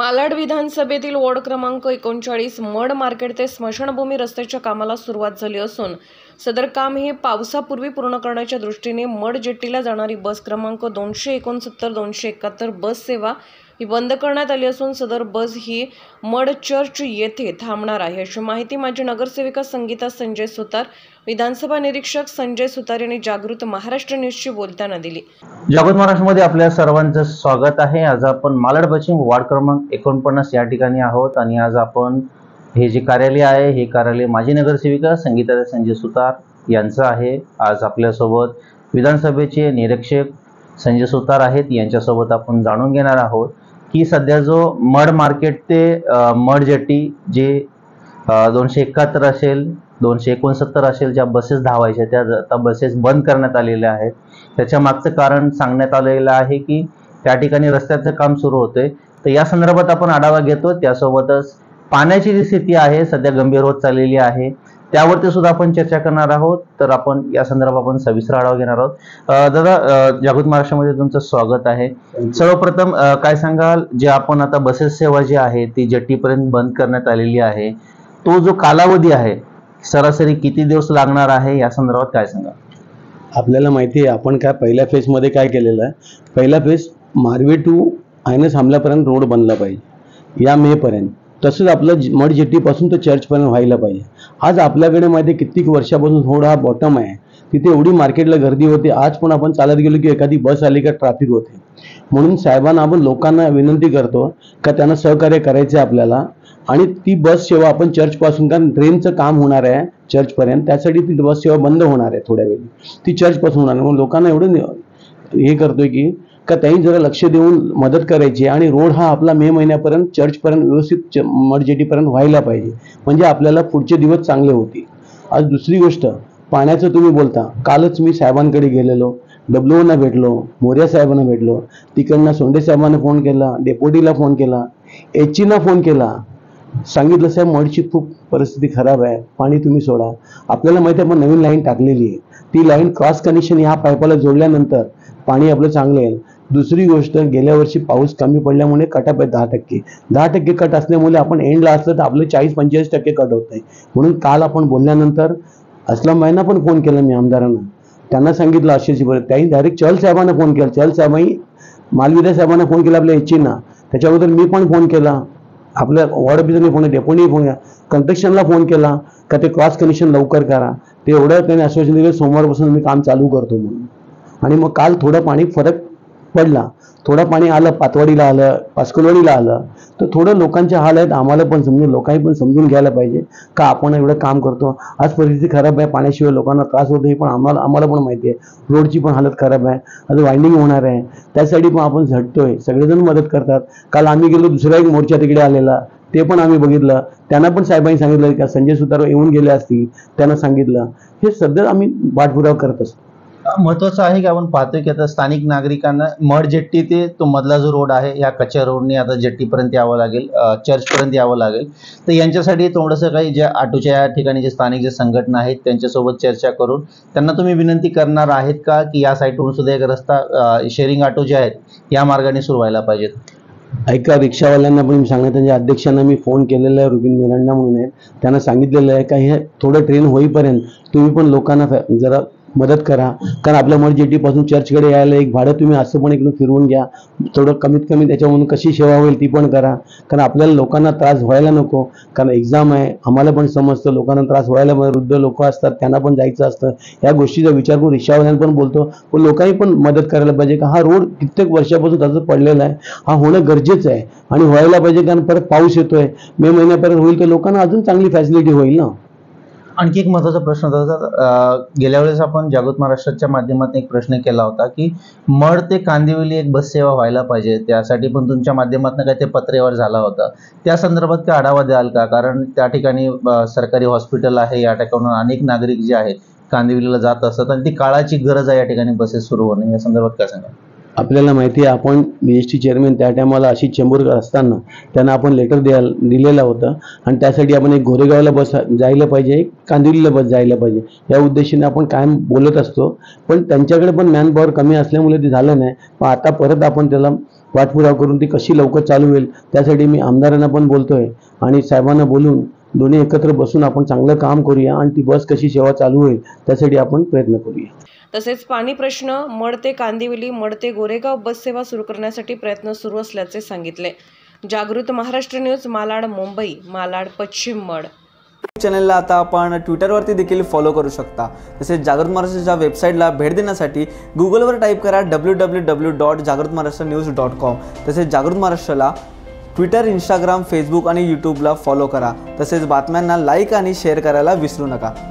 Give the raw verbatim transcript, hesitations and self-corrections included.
मालाड विधानसभेतील वॉर्ड क्रमांक एकोणचाळीस मड मार्केट ते स्मशानभूमी रस्त्याच्या कामाला सुरुवात झाली असून सदर काम हे पावसापूर्वी पूर्ण करण्याच्या दृष्टीने मड जेट्टीला जाणारी बस क्रमांक दोनशे एकोणसत्तर दोनशे एकाहत्तर बस सेवा ही बंद करण्यात आली असून सदर बस ही मड चर्च येथे थांबणार आहे, अशी माहिती माजी नगरसेविका संगीता संजय सुतार, विधानसभा निरीक्षक संजय सुतार यांनी जागृत महाराष्ट्र न्यूजशी बोलताना दिली। जागृत महाराष्ट्रामध्ये आपल्या सर्वांचं स्वागत आहे। आज आपण मालाड पश्चिम वार्ड क्रमांक एकोणपन्नास या ठिकाणी आहोत आणि आज आपण हे जे कार्यालय आहे हे कार्यालय माजी नगरसेविका संगीता संजय सुतार यांचं आहे। आज आपल्यासोबत विधानसभेचे निरीक्षक संजय सुतार आहेत, यांच्यासोबत आपण जाणून घेणार आहोत की सध्या जो मड मार्केट ते मड जेट्टी जे दोनशे एकाहत्तर असेल दोनशे एकोणसत्तर असेल ज्या बसेस धावायच्या त्या आता बसेस बंद करण्यात आलेल्या आहेत। त्याच्या मागचं कारण सांगण्यात आलेलं आहे की त्या ठिकाणी रस्त्याचं काम सुरू होते, तर या संदर्भात आपण आढावा घेतो। त्यासोबतच पाण्याची जी स्थिती आहे सध्या गंभीर होत चाललेली आहे त्यावरती सुद्धा आपण चर्चा करणार आहोत। तर आपण या संदर्भात आपण सविस्तर आढावा घेणार आहोत। दादा, जागृत महाराष्ट्रामध्ये तुमचं स्वागत आहे। सर्वप्रथम काय सांगाल, जे आपण आता बसेस सेवा जी आहे ती जेट्टीपर्यंत बंद करण्यात आलेली आहे, तो जो कालावधी आहे सरासरी किती दिवस लागणार आहे या संदर्भात काय सांगाल? आपल्याला माहिती आहे आपण काय पहिल्या फेजमध्ये काय केलेलं आहे, पहिला फेज मारवे टू आयनस हमल्यापर्यंत रोड बनला पाहिजे या मे पर्यंत, तसंच आपलं मड जेट्टीपासून तर चर्चपर्यंत व्हायला पाहिजे। आज आपल्याकडे माहिती कित्येक वर्षापासून रोड हा बॉटम आहे, तिथे एवढी मार्केटला गर्दी होते, आज पण आपण चालत गेलो की एखादी बस आली का ट्रॅफिक होते। म्हणून साहेबांना आपण लोकांना विनंती करतो का त्यांना सहकार्य करायचे आपल्याला, आणि ती बस सेवा आपण चर्चपासून, कारण ट्रेनचं काम होणार आहे चर्चपर्यंत, त्यासाठी ती बस सेवा बंद होणार आहे थोड्या वेळी, ती चर्चपासून होणार आहे। म्हणून लोकांना एवढं हे करतोय की का त्यांनी जरा लक्ष देऊन मदत करायची आणि रोड हा आपला मे महिन्यापर्यंत चर्चपर्यंत व्यवस्थित मड जेट्टीपर्यंत व्हायला पाहिजे, म्हणजे आपल्याला पुढचे दिवस चांगले होतील। आज दुसरी गोष्ट पाण्याचं तुम्ही बोलता, कालच मी साहेबांकडे गेलेलो, डब्ल्यूओना भेटलो, मोर्या साहेबांना भेटलो, तिकडनं सोंडे साहेबांना फोन केला, डेप्युटीला फोन केला, एचईना फोन केला, सांगितलं साहेब मडची खूप परिस्थिती खराब आहे, पाणी तुम्ही सोडा। आपल्याला माहिती आहे आपण नवीन लाईन टाकलेली आहे, ती लाईन क्रॉस कनेक्शन ह्या पाईपाला जोडल्यानंतर पाणी आपलं चांगलं येईल। दुसरी गोष्ट, गेल्या वर्षी पाऊस कमी पडल्यामुळे कटअप आहे दहा टक्के दहा टक्के कट असल्यामुळे आपण एंडला असलं तर आपलं चाळीस पंचेचाळीस टक्के कट होत आहे। म्हणून काल आपण बोलल्यानंतर असलम भाईंना पण फोन केला मी आमदारांना, त्यांना सांगितलं अशीची बरं, त्यांनी डायरेक्ट चहल साहेबांना फोन केला, चहल साहेबांनी मालविदा साहेबांना फोन केला, आपल्या एचईना, त्याच्याबद्दल मी पण फोन केला, आपल्या वॉर्ड ऑफिसरने फोन केला, डेपोनी फोन केला, कंस्ट्रक्शनला फोन केला का ते क्रॉस कनेक्शन लवकर करा। ते एवढं त्यांनी आश्वासन दिलं सोमवारपासून मी काम चालू करतो म्हणून। आणि मग काल थोडं पाणी फरक पडला, थोडं पाणी आलं, पातवाडीला आलं, पास्कलवाडीला आलं, तर थोडं लोकांचे हाल आहेत, आम्हाला पण समजून लोकांनी पण समजून घ्यायला पाहिजे का आपण एवढं काम करतो। आज परिस्थिती खराब आहे, पाण्याशिवाय लोकांना त्रास होतो हे पण आम्हाला आम्हाला पण माहिती आहे, रोडची पण हालत खराब आहे, आता वाइंडिंग होणार आहे, त्यासाठी पण आपण झटतोय, सगळेजण मदत करतात। काल आम्ही गेलो, दुसरा एक मोर्चा तिकडे आलेला, ते पण आम्ही बघितलं, त्यांना पण साहेबांनी सांगितलं का संजय सुतार येऊन गेले असतील, त्यांना सांगितलं, हे सध्या आम्ही पाठपुरावा करत असतो। महत्वाचं आहे की आपण पाहतोय की आता स्थानिक नागरिकांना मड जेट्टी ते तो मधला जो रोड आहे या कच्च्या रोडने आता जेट्टीपर्यंत यावं लागेल, चर्चपर्यंत यावं लागेल, तर यांच्यासाठी थोडंसं काही ज्या ऑटोच्या या ठिकाणी जे स्थानिक जे संघटना आहेत त्यांच्यासोबत चर्चा करून त्यांना तुम्ही विनंती करणार आहेत का की या साईडवरून सुद्धा एक रस्ता शेअरिंग ऑटो जे आहेत या मार्गाने सुरू व्हायला पाहिजेत? ऐका, रिक्षावाल्यांना पण सांगण्यात, त्यांच्या अध्यक्षांना मी फोन केलेला आहे, रुबिन मिरांडा म्हणून आहे, त्यांना सांगितलेलं आहे का हे थोडं ट्रेन होईपर्यंत तुम्ही पण लोकांना जरा मदत करा, कारण आपल्या मड जेट्टीपासून चर्चकडे यायला एक भाडं तुम्ही असं पण इकडून फिरवून घ्या, थोडं कमीत कमी त्याच्यामधून कशी सेवा होईल ती पण करा, कारण आपल्याला लोकांना त्रास व्हायला नको, कारण एक्झाम आहे, आम्हाला पण समजतं लोकांना त्रास व्हायला, वृद्ध लोक असतात त्यांना पण जायचं असतं, या गोष्टीचा विचार करून रिक्षावाल्यांना पण बोलतो, पण लोकांनी पण मदत करायला पाहिजे का हा रोड कित्येक वर्षापासून त्याचं पडलेला आहे, हा होणं गरजेचं आहे आणि व्हायला पाहिजे, कारण परत पाऊस येतोय, मे महिन्यापर्यंत होईल तर लोकांना अजून चांगली फॅसिलिटी होईल ना। आणखी एक महत्त्वाचा प्रश्न होता, गेल्या वेळेस आपण जागृत महाराष्ट्राच्या माध्यमातून एक प्रश्न केला होता की मड ते कांदिवली एक बस सेवा व्हायला पाहिजे, त्यासाठी पण तुमच्या माध्यमातून काय ते पत्रेवर झाला होता, त्या संदर्भात काय आढावा द्याल का? कारण त्या ठिकाणी सरकारी हॉस्पिटल आहे, या ठिकाणी अनेक नागरिक जे आहेत कांदिवलीला जात असतात आणि ती काळाची गरज आहे या ठिकाणी बसेस सुरू होणे, या संदर्भात काय सांगा? आपल्याला माहिती आहे, आपण बी एस टी चेअरमॅन त्या टायमाला आशिष चेंबूरकर असताना त्यांना आपण लेटर द्यायला दिलेलं होतं आणि त्यासाठी आपण एक गोरेगावला बस जायला पाहिजे, एक कांदिवलीला बस जायला पाहिजे या उद्देशाने आपण कायम बोलत असतो. पण त्यांच्याकडे पण मॅन पॉवर कमी असल्यामुळे ते झालं नाही. पण आता परत आपण त्याला पाठपुरावा करून ती कशी लवकर चालू होईल त्यासाठी मी आमदारांना पण बोलतोय आणि साहेबांना बोलून दोन्ही एकत्र बसून आपण चांगलं काम करूया आणि ती बस कशी सेवा चालू होईल त्यासाठी आपण प्रयत्न करूया. तसेच पाणी प्रश्न, मड ते कांदिवली, मड ते गोरेगाव बस सेवा सुरू करण्यासाठी प्रयत्न सुरू असल्याचे सांगितले. जागृत महाराष्ट्र न्यूज, मालाड, मुंबई. मालाड पश्चिम मड. चॅनलला आता आपण ट्विटरवरती देखील फॉलो करू शकता. तसेच जागृत महाराष्ट्राच्या वेबसाईटला भेट देण्यासाठी गुगलवर टाईप करा डब्ल्यू डब्ल्यू डब्ल्यू डॉट जागृत महाराष्ट्र न्यूज डॉट कॉम. तसेच जागृत महाराष्ट्राला ट्विटर, इंस्टाग्राम, फेसबुक आणि यूट्यूबला फॉलो करा. तसेच बातम्यांना लाईक आणि शेअर करायला विसरू नका.